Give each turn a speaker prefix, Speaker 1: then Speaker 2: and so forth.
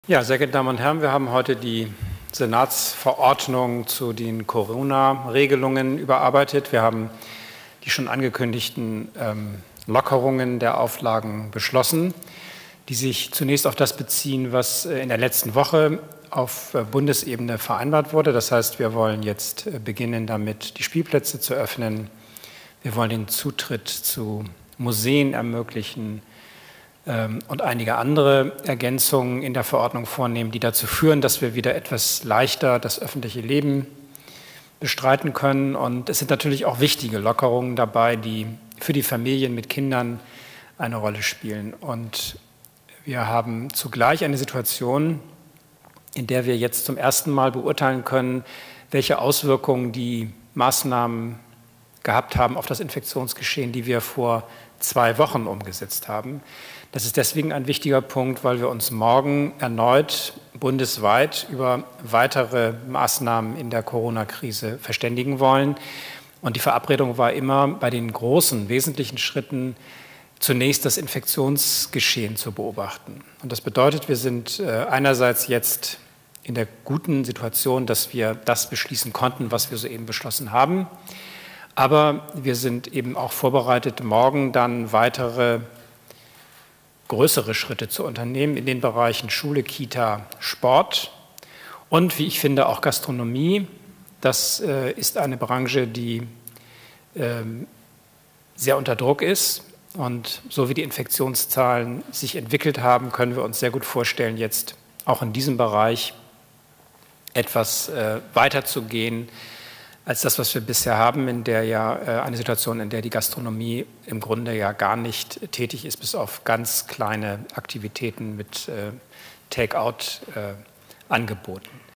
Speaker 1: Ja, sehr geehrte Damen und Herren, wir haben heute die Senatsverordnung zu den Corona-Regelungen überarbeitet. Wir haben die schon angekündigten Lockerungen der Auflagen beschlossen, die sich zunächst auf das beziehen, was in der letzten Woche auf Bundesebene vereinbart wurde. Das heißt, wir wollen jetzt beginnen, damit die Spielplätze zu öffnen. Wir wollen den Zutritt zu Museen ermöglichen und einige andere Ergänzungen in der Verordnung vornehmen, die dazu führen, dass wir wieder etwas leichter das öffentliche Leben bestreiten können. Und es sind natürlich auch wichtige Lockerungen dabei, die für die Familien mit Kindern eine Rolle spielen. Und wir haben zugleich eine Situation, in der wir jetzt zum ersten Mal beurteilen können, welche Auswirkungen die Maßnahmen gehabt haben auf das Infektionsgeschehen, die wir vor 2 Wochen umgesetzt haben. Das ist deswegen ein wichtiger Punkt, weil wir uns morgen erneut bundesweit über weitere Maßnahmen in der Corona-Krise verständigen wollen. Und die Verabredung war immer, bei den großen, wesentlichen Schritten zunächst das Infektionsgeschehen zu beobachten. Und das bedeutet, wir sind einerseits jetzt in der guten Situation, dass wir das beschließen konnten, was wir soeben beschlossen haben. Aber wir sind eben auch vorbereitet, morgen dann weitere größere Schritte zu unternehmen in den Bereichen Schule, Kita, Sport und, wie ich finde, auch Gastronomie. Das ist eine Branche, die sehr unter Druck ist. Und so wie die Infektionszahlen sich entwickelt haben, können wir uns sehr gut vorstellen, jetzt auch in diesem Bereich etwas weiter zu gehen als das, was wir bisher haben, in der ja eine Situation, in der die Gastronomie im Grunde ja gar nicht tätig ist, bis auf ganz kleine Aktivitäten mit Take-out-Angeboten.